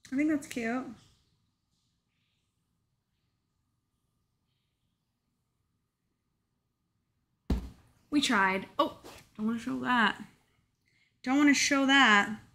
I think that's cute. We tried. Oh, don't want to show that. Don't want to show that.